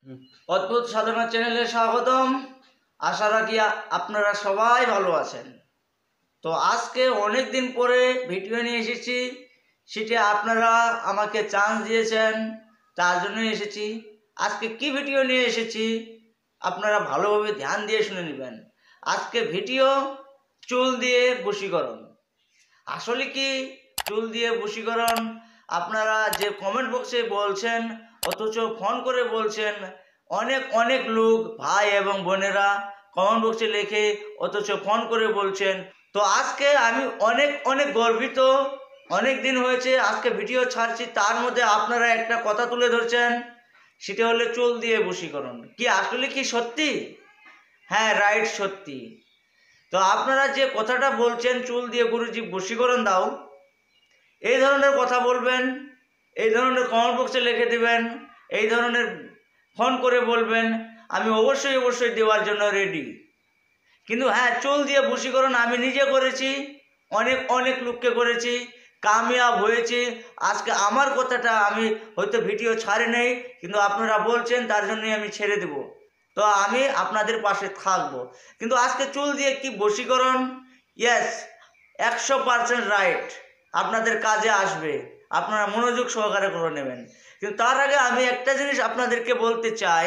অদ্ভুত সাধনা চ্যানেলে স্বাগতম। আশা রাখি আপনারা সবাই ভালো আছেন। তো আজকে অনেক দিন পরে ভিডিও নিয়ে এসেছি, সেটা আপনারা আমাকে চান্স দিয়েছেন, তার জন্যই এসেছি। আজকে কি ভিডিও নিয়ে এসেছি আপনারা ভালোভাবে ধ্যান দিয়ে শুনে নেবেন। আজকে ভিডিও চুল দিয়ে বশীকরণ। আসলে কি চুল দিয়ে বশীকরণ? আপনারা যে কমেন্ট বক্সে বলছেন, অথচ ফোন করে বলছেন, অনেক অনেক লোক ভাই এবং বোনেরা কমেন্ট বক্সে লেখে অথচ ফোন করে বলছেন। তো আজকে আমি অনেক অনেক গর্বিত। অনেক দিন হয়েছে আজকে ভিডিও ছাড়ছি, তার মধ্যে আপনারা একটা কথা তুলে ধরছেন, সেটা হলো চুল দিয়ে বশীকরণ। কি আসলে কি সত্যি? হ্যাঁ, রাইট, সত্যি। তো আপনারা যে কথাটা বলছেন চুল দিয়ে গুরুজি বশীকরণ দাও, এই ধরনের কথা বলবেন, এই ধরনের কমেন্ট বক্সে লিখে দেবেন, এই ধরনের ফোন করে বলবেন, আমি অবশ্যই অবশ্যই দেওয়ার জন্য রেডি। কিন্তু হ্যাঁ, চুল দিয়ে বশীকরণ আমি নিজে করেছি, অনেক অনেক লোককে করেছি, কামিয়াব হয়েছি। আজকে আমার কথাটা আমি হয়তো ভিডিও ছাড়ি নেই, কিন্তু আপনারা বলছেন, তার জন্যই আমি ছেড়ে দেব। তো আমি আপনাদের পাশে থাকবো। কিন্তু আজকে চুল দিয়ে কি বশীকরণ? ইয়েস, 100% রাইট, আপনাদের কাজে আসবে, আপনারা মনোযোগ সহকারে করে নেবেন। কিন্তু তার আগে আমি একটা জিনিস আপনাদেরকে বলতে চাই।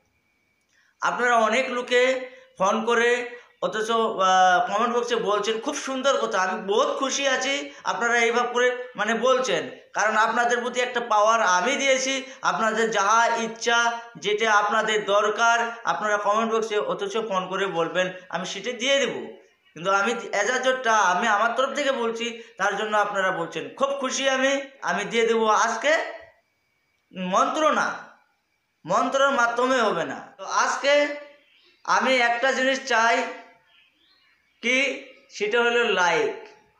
আপনারা অনেক লোকে ফোন করে অথচ কমেন্ট বক্সে বলছেন, খুব সুন্দর কথা, আমি বহুত খুশি আছি আপনারা এইভাবে করে বলছেন, কারণ আপনাদের প্রতি একটা পাওয়ার আমি দিয়েছি। আপনাদের যাহা ইচ্ছা, যেটা আপনাদের দরকার, আপনারা কমেন্ট বক্সে অথচ ফোন করে বলবেন, আমি সেটা দিয়ে দেবো। কিন্তু আমি এজাজতটা আমি আমার তরফ থেকে বলছি, তার জন্য আপনারা বলছেন, খুব খুশি আমি দিয়ে দেবো আজকে। মন্ত্র না, মন্ত্রের মাধ্যমে হবে না। তো আজকে আমি একটা জিনিস চাই, কি সেটা হলো লাইক।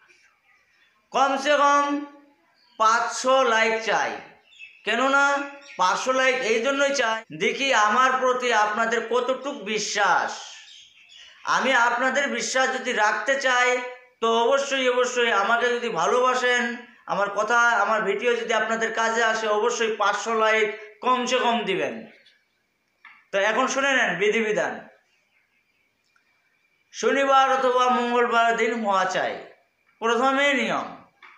কমসে কম 500 লাইক চাই। কেননা 500 লাইক এই জন্যই চাই, দেখি আমার প্রতি আপনাদের কতটুক বিশ্বাস। আমি আপনাদের বিশ্বাস যদি রাখতে চাই, তো অবশ্যই অবশ্যই আমাকে যদি ভালোবাসেন, আমার কথা আমার ভিডিও যদি আপনাদের কাজে আসে, অবশ্যই 500 লাইক কমসে কম দিবেন। তো এখন শুনে নেন বিধিবিধান। শনিবার অথবা মঙ্গলবার দিন হওয়া চাই, প্রথমে নিয়ম।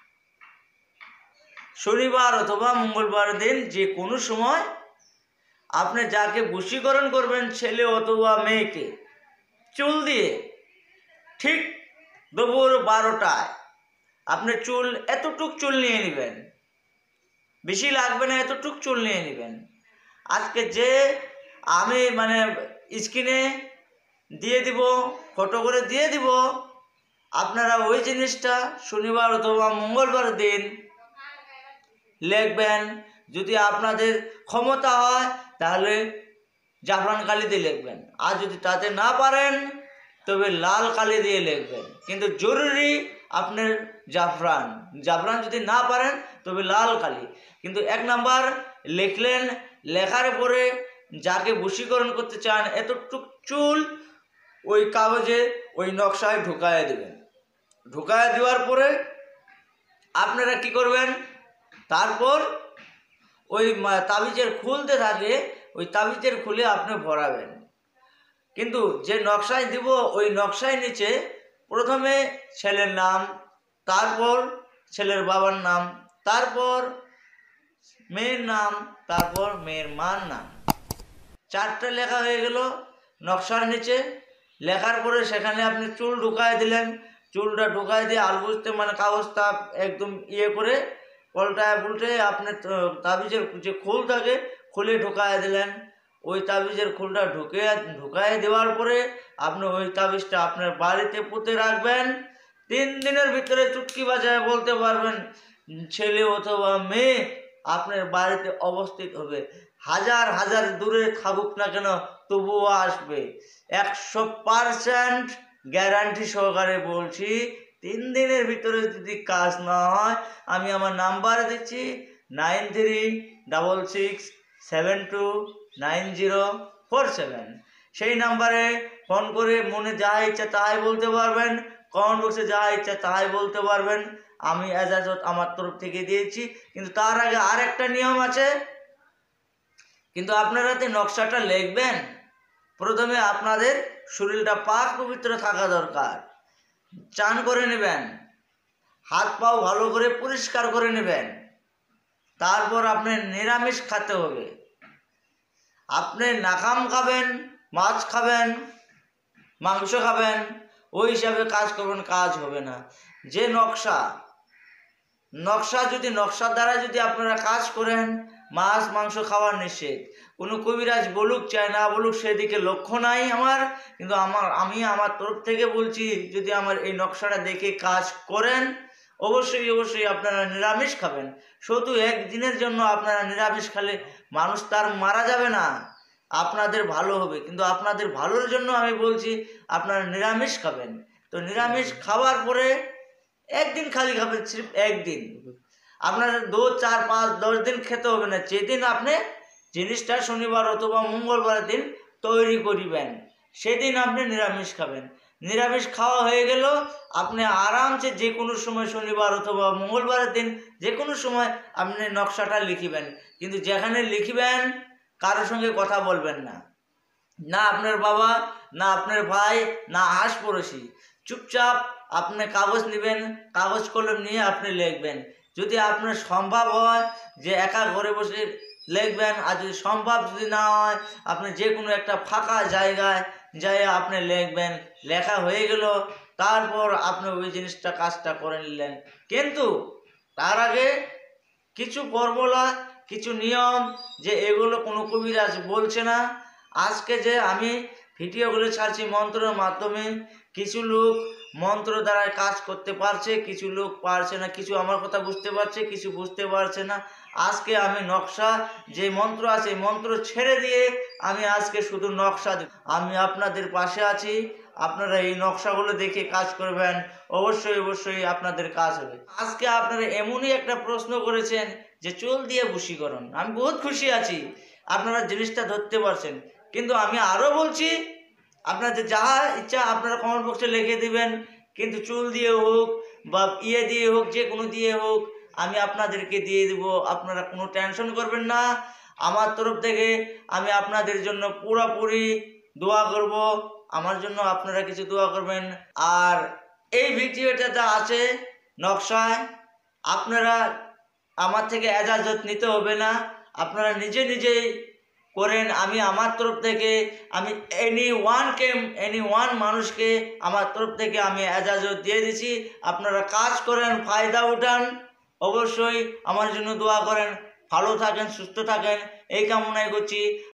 শনিবার অথবা মঙ্গলবার দিন যে কোনো সময় আপনি যাকে বশীকরণ করবেন, ছেলে অথবা মেয়েকে, চুল দিয়ে ঠিক দুপুর 12টায় আপনি চুল এতটুক চুল নিয়ে নেবেন, বেশি লাগবে না, এতটুক চুল নিয়ে নেবেন। আজকে যে আমি স্ক্রিনে দিয়ে দিব, ফটো করে দিয়ে দিব, আপনারা ওই জিনিসটা শনিবার অথবা মঙ্গলবার দিন লিখবেন। যদি আপনাদের ক্ষমতা হয় তাহলে জাফরান কালি দিয়ে লিখবেন, আর যদি তাতে না পারেন তবে লাল কালি দিয়ে লিখবেন। কিন্তু জরুরি আপনার জাফরান, জাফরান যদি না পারেন তবে লাল কালি। কিন্তু 1 নাম্বার লিখলেন, লেখার পরে যাকে বশীকরণ করতে চান এতটুক চুল ওই কাগজে ওই নকশায় ঢুকায় দেবেন। ঢুকায় দেওয়ার পরে আপনারা কি করবেন, তারপর ওই তাবিজের খুলতে থাকে, ওই তাবিজের খুলে আপনি ভরাবেন। কিন্তু যে নকশায় দিব, ওই নকশায় নিচে প্রথমে ছেলের নাম, তারপর ছেলের বাবার নাম, তারপর মেয়ের নাম, তারপর মেয়ের মার নাম, 4টা লেখা হয়ে গেল নকশার নিচে। লেখার পরে সেখানে আপনি চুল ঢুকায় দিলেন। চুলটা ঢুকায় দিয়ে আলবুঝতে কাগজটা একদম করে পল্টায় পুল্টে আপনি তাবিজের যে খোল থাকে, খুলে ঢুকায় দিলেন। ওই তাবিজের খোলটা ঢুকায় দেওয়ার পরে আপনি ওই তাবিজটা আপনার বাড়িতে পুঁতে রাখবেন। 3 দিনের ভিতরে চুটকি বাজায় বলতে পারবেন, ছেলে অথবা মেয়ে আপনার বাড়িতে অবস্থিত হবে। হাজার হাজার দূরে থাকুক না কেন, তবুও আসবে। 100% গ্যারান্টি সহকারে বলছি। 3 দিনের ভিতরে যদি কাজ না হয়, আমি আমার নাম্বার দিচ্ছি 9366729047। সেই নাম্বারে ফোন করে মনে যা ইচ্ছা তাই বলতে পারবেন, কমেন্ট বক্সে যা ইচ্ছা তাই বলতে পারবেন। আমি এজাজত আমার তরফ থেকে দিয়েছি। কিন্তু তার আগে আর একটা নিয়ম আছে, কিন্তু আপনারা যে নকশাটা লিখবেন, প্রথমে আপনাদের শরীরটা পাক পবিত্র থাকা দরকার। চান করে নেবেন, হাত পাও ভালো করে পরিষ্কার করে নেবেন, তারপর আপনি নিরামিষ খেতে হবে। আপনি নাকাম খাবেন, মাছ খাবেন, মাংস খাবেন, ওই হিসাবে কাজ করবেন, কাজ হবে না। যে নকশার দ্বারা যদি আপনারা কাজ করেন, মাছ মাংস খাওয়ার নিষেধ। কোনো কবিরাজ বলুক চায় না বলুক সেদিকে লক্ষ্য নাই আমার, কিন্তু আমি আমার তরফ থেকে বলছি, যদি আমার এই নকশাটা দেখে কাজ করেন, অবশ্যই আপনারা নিরামিষ খাবেন। শুধু একদিনের জন্য আপনারা নিরামিষ খেলে মানুষ তার মারা যাবে না, আপনাদের ভালো হবে। কিন্তু আপনাদের ভালোর জন্য আমি বলছি আপনারা নিরামিষ খাবেন। তো নিরামিষ খাওয়ার পরে একদিন খালি খাবেন, সির্ফ একদিন। আপনার 2, 4, 5, 10 দিন খেতে হবে না। যেদিন আপনি জিনিসটা শনিবার অথবা মঙ্গলবার দিন তৈরি করিবেন, সেদিন আপনি নিরামিষ খাবেন। নিরামিষ খাওয়া হয়ে গেল, আপনি আরামসে যে কোনো সময় শনিবার অথবা মঙ্গলবারের দিন যে কোনো সময় আপনি নকশাটা লিখিবেন। কিন্তু যেখানে লিখিবেন কারোর সঙ্গে কথা বলবেন না, না আপনার বাবা, না আপনার ভাই, না আশপড়শি। চুপচাপ আপনি কাগজ নেবেন, কাগজ কলম নিয়ে আপনি লিখবেন। যদি আপনার সম্ভব হয় যে একা ঘরে বসে লিখবেন, আর যদি সম্ভব যদি না হয় আপনি যে কোনো একটা ফাঁকা জায়গায় যাই আপনি লিখবেন। লেখা হয়ে গেল, তারপর আপনি ওই জিনিসটা কাজটা করে নিলেন। কিন্তু তার আগে কিছু ফর্মুলা, কিছু নিয়ম, যে এগুলো কোনো কবিরাজ বলছে না। আজকে যে আমি ভিডিওগুলো ছাড়ছি মন্ত্রের মাধ্যমে, কিছু লোক মন্ত্র দ্বারা কাজ করতে পারছে, কিছু লোক পারছে না। কিছু আমার কথা বুঝতে পারছে, কিছু বুঝতে পারছে না। আজকে আমি নকশা যে মন্ত্র আছে, মন্ত্র ছেড়ে দিয়ে আমি আজকে শুধু নকশা আমি আপনাদের পাশে আছি। আপনারা এই নকশাগুলো দেখে কাজ করবেন, অবশ্যই আপনাদের কাজ হবে। আজকে আপনারা এমনই একটা প্রশ্ন করেছেন যে চুল দিয়ে বশীকরণ। আমি বহুত খুশি আছি আপনারা জিনিসটা ধরতে পারছেন। কিন্তু আমি আরও বলছি, আপনাদের যা ইচ্ছা আপনারা কমেন্ট বক্সে লিখে দিবেন, কিন্তু চুল দিয়ে হোক বা দিয়ে হোক, যে কোনো দিয়ে হোক, আমি আপনাদেরকে দিয়ে দেব। আপনারা কোনো টেনশন করবেন না। আমার তরফ থেকে আমি আপনাদের জন্য পুরোপুরি দোয়া করব। আমার জন্য আপনারা কিছু দোয়া করবেন। আর এই ভিডিওটাতে আছে নকশায়, আপনারা আমার থেকে এজাজত নিতে হবে না, আপনারা নিজেই করেন। আমি আমার তরফ থেকে আমি এনি ওয়ান মানুষকে আমার তরফ থেকে আমি এজাজত দিয়ে দিছি। আপনারা কাজ করেন, ফায়দা উঠান। অবশ্যই আমার জন্য দোয়া করেন। ভালো থাকেন, সুস্থ থাকেন, এই কামনাই করছি।